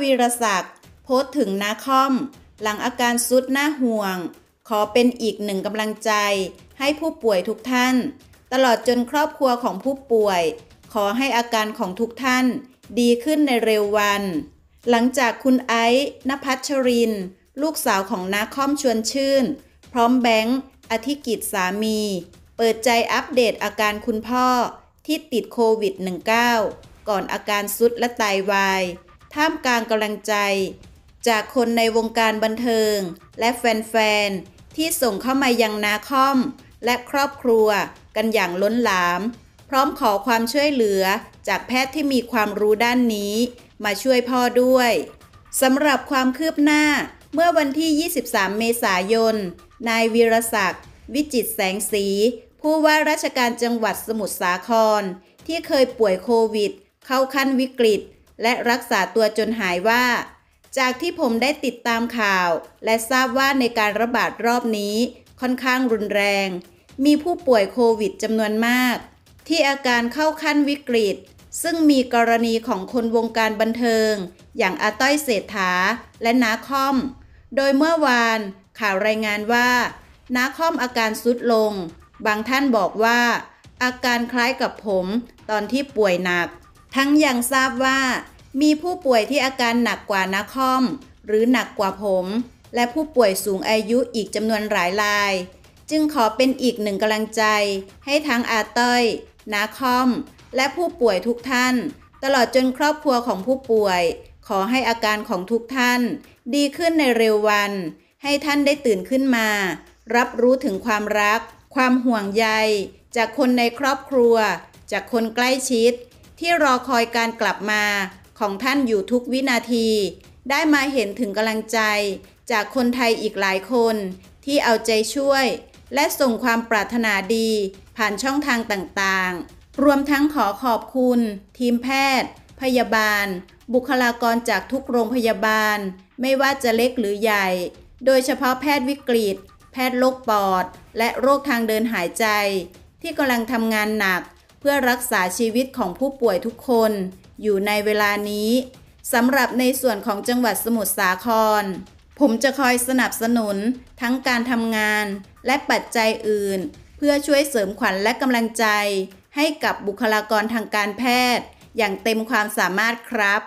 วีรศักดิ์โพสต์ถึงนาคอมหลังอาการทรุดน่าห่วงขอเป็นอีกหนึ่งกำลังใจให้ผู้ป่วยทุกท่านตลอดจนครอบครัวของผู้ป่วยขอให้อาการของทุกท่านดีขึ้นในเร็ววันหลังจากคุณไอซ์ณภัชรินลูกสาวของนาคอมชวนชื่นพร้อมแบงค์อธิกิจสามีเปิดใจอัปเดตอาการคุณพ่อที่ติดโควิด -19 ก่อนอาการทรุดและไตวายท่ามกลางกำลังใจจากคนในวงการบันเทิงและแฟนๆที่ส่งเข้ามายังนาคอมและครอบครัวกันอย่างล้นหลามพร้อมขอความช่วยเหลือจากแพทย์ที่มีความรู้ด้านนี้มาช่วยพ่อด้วยสำหรับความคืบหน้าเมื่อวันที่ 23 เมษายนนายวีรศักดิ์วิจิตรแสงสีผู้ว่าราชการจังหวัดสมุทรสาครที่เคยป่วยโควิดเข้าขั้นวิกฤตและรักษาตัวจนหายว่าจากที่ผมได้ติดตามข่าวและทราบว่าในการระบาดรอบนี้ค่อนข้างรุนแรงมีผู้ป่วยโควิดจำนวนมากที่อาการเข้าขั้นวิกฤตซึ่งมีกรณีของคนวงการบันเทิงอย่างอาต้อยเศรษฐาและนาคอมโดยเมื่อวานข่าวรายงานว่านาคอมอาการทรุดลงบางท่านบอกว่าอาการคล้ายกับผมตอนที่ป่วยหนักทั้งยังทราบว่ามีผู้ป่วยที่อาการหนักกว่านาคอมหรือหนักกว่าผมและผู้ป่วยสูงอายุอีกจำนวนหลายรายจึงขอเป็นอีกหนึ่งกำลังใจให้ทั้งอาต้อยนาคอมและผู้ป่วยทุกท่านตลอดจนครอบครัวของผู้ป่วยขอให้อาการของทุกท่านดีขึ้นในเร็ววันให้ท่านได้ตื่นขึ้นมารับรู้ถึงความรักความห่วงใยจากคนในครอบครัวจากคนใกล้ชิดที่รอคอยการกลับมาของท่านอยู่ทุกวินาทีได้มาเห็นถึงกำลังใจจากคนไทยอีกหลายคนที่เอาใจช่วยและส่งความปรารถนาดีผ่านช่องทางต่างๆรวมทั้งขอขอบคุณทีมแพทย์พยาบาลบุคลากรจากทุกโรงพยาบาลไม่ว่าจะเล็กหรือใหญ่โดยเฉพาะแพทย์วิกฤตแพทย์โรคปอดและโรคทางเดินหายใจที่กำลังทำงานหนักเพื่อรักษาชีวิตของผู้ป่วยทุกคนอยู่ในเวลานี้สำหรับในส่วนของจังหวัดสมุทรสาครผมจะคอยสนับสนุนทั้งการทำงานและปัจจัยอื่นเพื่อช่วยเสริมขวัญและกำลังใจให้กับบุคลากรทางการแพทย์อย่างเต็มความสามารถครับ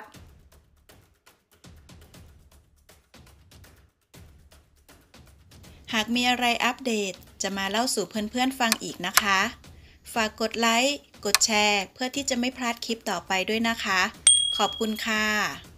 หากมีอะไรอัปเดตจะมาเล่าสู่เพื่อนๆฟังอีกนะคะฝากกดไลค์กดแชร์เพื่อที่จะไม่พลาดคลิปต่อไปด้วยนะคะขอบคุณค่ะ